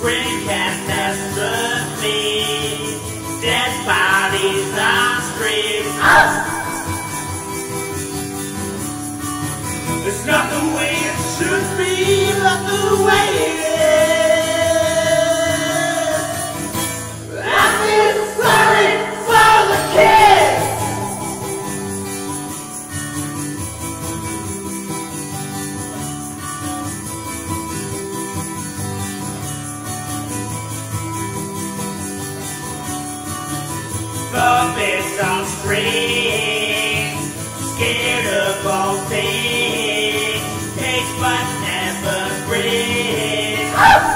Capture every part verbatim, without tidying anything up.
bring catastrophe. Dead bodies on streets. It's not the way it should be, but the way it is. I feel sorry for the kids. Puppets on strings, scared of all things, takes but never brings.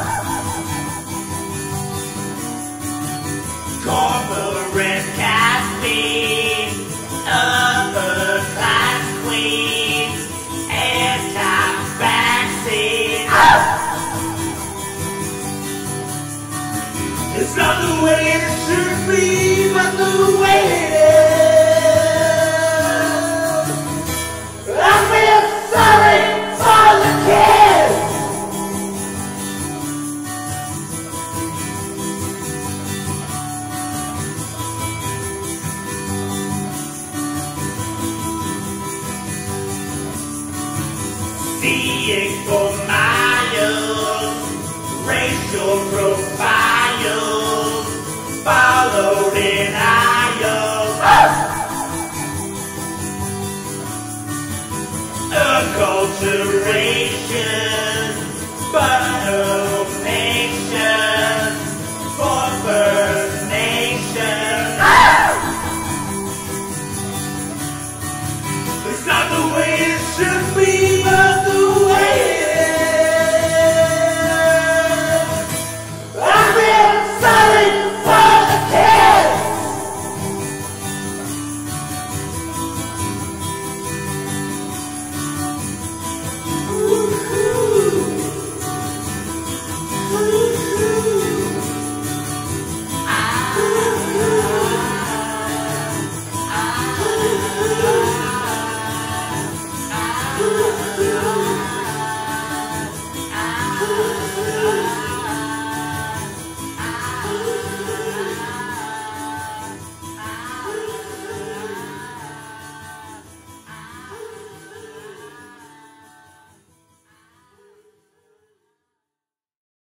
Corporate caffeine, upper class queens, anti-vaccine. It's not the way it should be, but the way